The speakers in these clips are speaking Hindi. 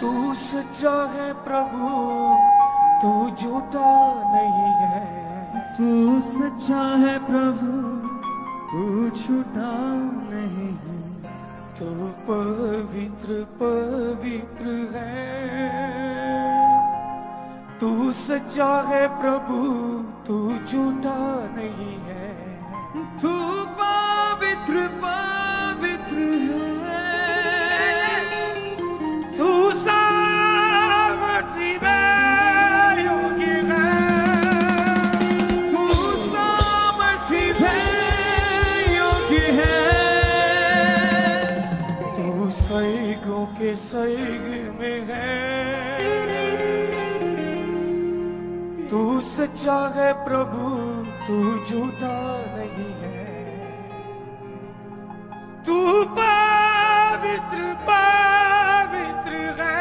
तू सच्चा है प्रभु, तू झूठा नहीं है। तू सच्चा है प्रभु, तू झूठा नहीं है। तू पवित्र पवित्र है। तू सच्चा है प्रभु, तू झूठा नहीं है। तू पवित्र पवित्र है। तू सामर्थी में योगी है। तू सामर्थी में योगी है। तू सैगों के सैग में है। तू सच्चा है प्रभु, तू झूठा नहीं है। तू पवित्र पवित्र है।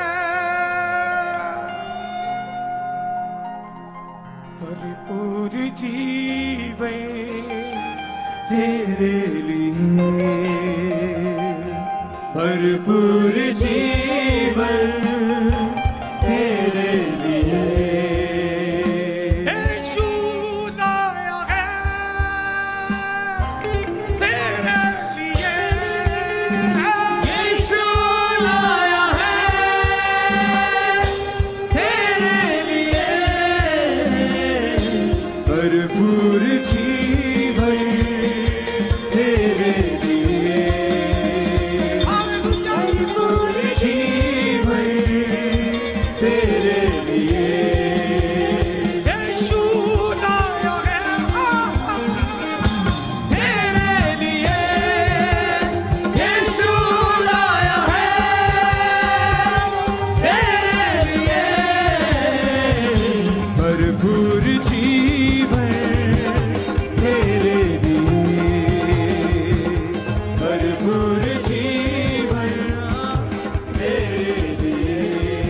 भरपूर जीवन तेरे लिए भरपूर जीवन तेरे लिए। यीशु लाया है तेरे लिए। यीशु लाया है तेरे लिए। भरपूर जीवन तेरे लिए। भरपूर जीवन तेरे लिए। यीशु लाया है तेरे लिए। यीशु लाया है तेरे लिए। भरपूर जीवन तेरे लिए। भरपूर जीवन तेरे लिए।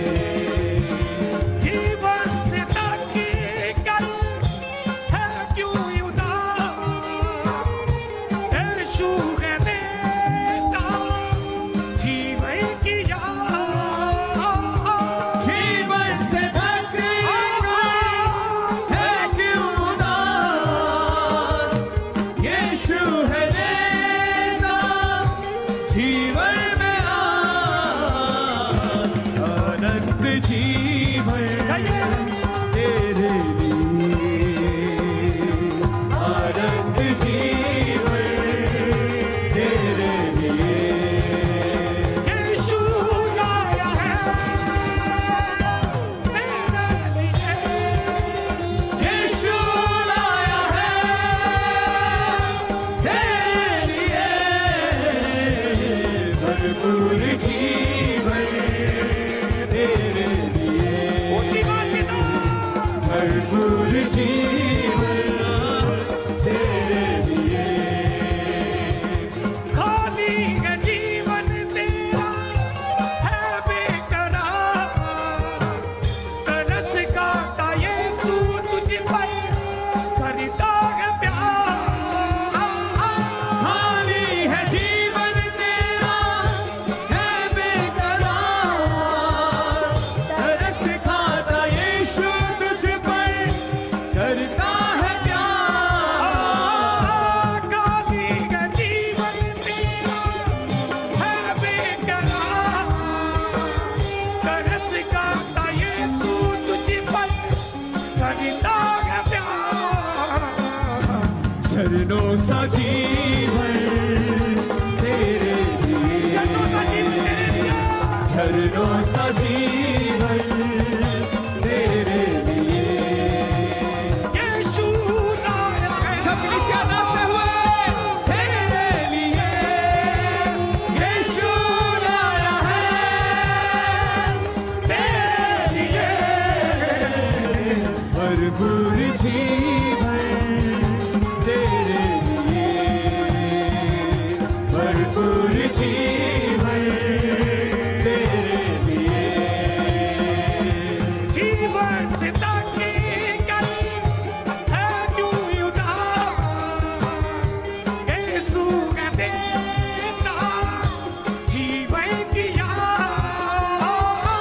जीवन से ताकी कर है क्यों उदास। यीशु है देता जीवन की याद। जीवन से धरती है क्यों उदास। यीशु है देता जीवन में आस। अनंत जीवन तेरे लिए। अनंत जीवन तेरे लिए। यीशु लाया है तेरे लिए। यीशु लाया है तेरे लिए। भरपूर जीवन तेरे लिए। ऊंची बात की तो भरपूर जीवन तेरे लिए। खाली है जीवन तेरा है बेकरार। तरस खाता यीशु तुझ पर करता है प्यार। खाली है जीवन तेरा है बेकरार। तरस खाता यीशु तुझ पर करता है प्यार। खाली है जीवन तेरा है बेकरार। तरस खाता यीशु तुझ पर करता है प्यार। चरणों सा जीवन तेरे लिए। चरणों सा जीवन तेरे लिए। चरणों सा जीवन तेरे लिए। यीशु लाया है सब कलीसिया नाचते हुए तेरे लिए। यीशु लाया है तेरे लिए। भरपूर जीवन तेरे लिए। भरपूर जीवन तेरे लिए। जीवन से ताकी कर है क्यों उदास। यीशु है देता जीवन की याद।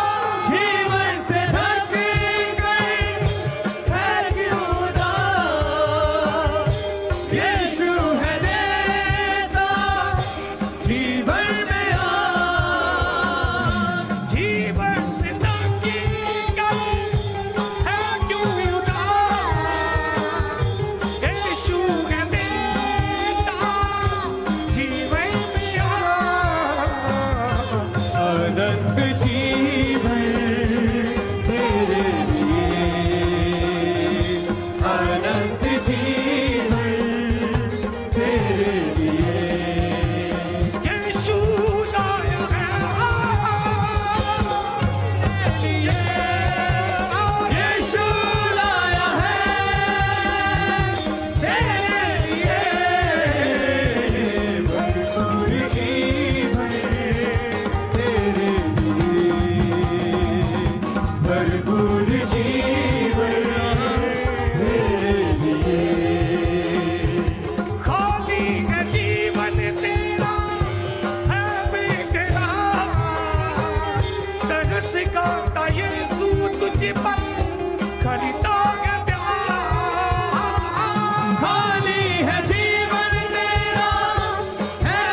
तरस खाता यीशु तुझ पर खरीदा है प्यार। खाली है जीवन तेरा है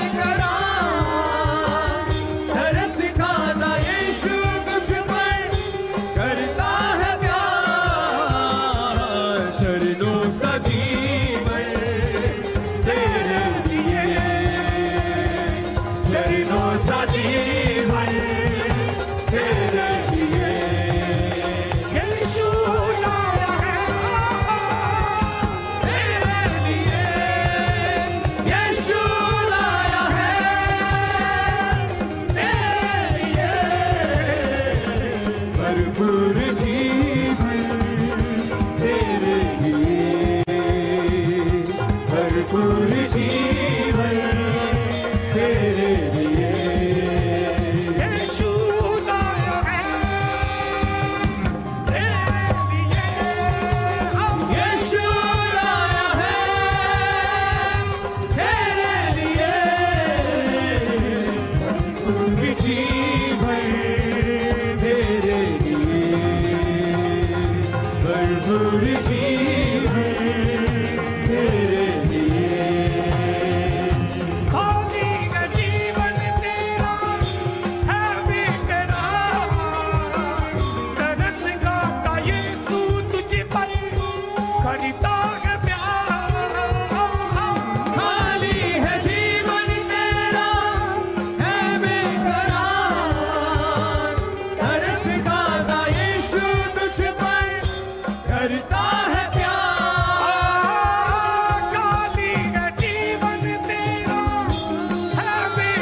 बेकरार, तरस खाता यीशु तुझ पर करता है प्यार। चरणों सा जीवन तेरे लिए, चरणों सा जीवन तेरे लिए। यीशु लाया है तेरे लिए यीशु लाया है, तेरे लिए भरपूर जीवन तेरे लिए, भरपूर जीवन तेरे लिए। यीशु लाया है तेरे लिए। यीशु लाया है तेरे लिए, भरपूर जीवन तेरे लिए, भरपूर जीवन तेरे लिए। खाली है जीवन तेरा है बेकरार, तरस खाता यीशु तुझ पर खरीदा है प्यार। खाली है जीवन तेरा है बेकरार, तरस खाता यीशु तुझ पर करता है प्यार। खाली है जीवन तेरा है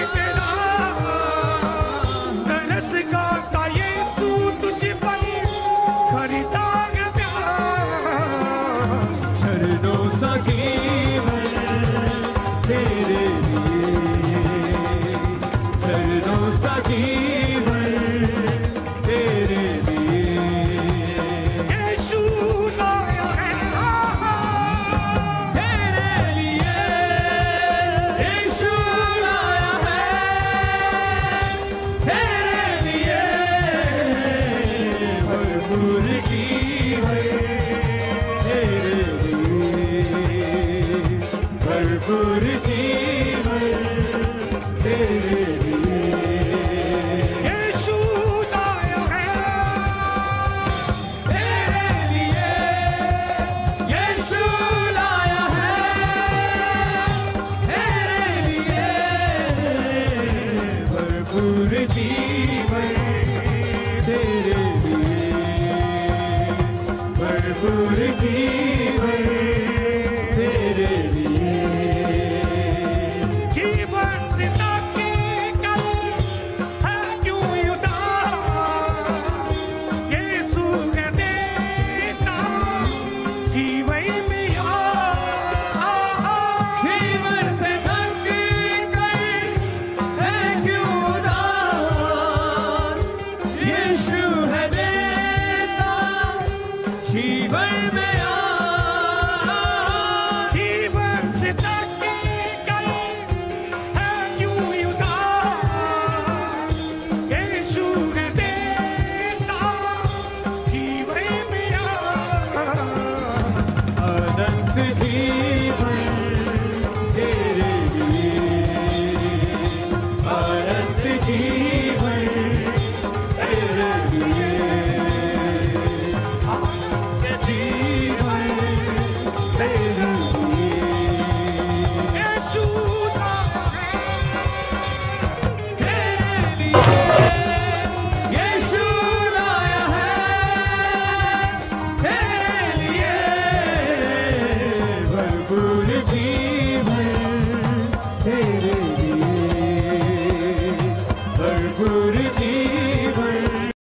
बेकरार, तरस खाता यीशु तुझ पर खरीदा है प्यार। चरणों सा जीवन तेरे लिए, चरणों सा जीवन तेरे लिए। यीशु लाया है तेरे लिए यीशु लाया है, तेरे लिए भरपूर जीवन तेरे लिए, भरपूर जीवन तेरे लिए। यीशु लाया है तेरे लिए यीशु लाया है, तेरे लिए भरपूर जीवन तेरे लिए, भरपूर जीवन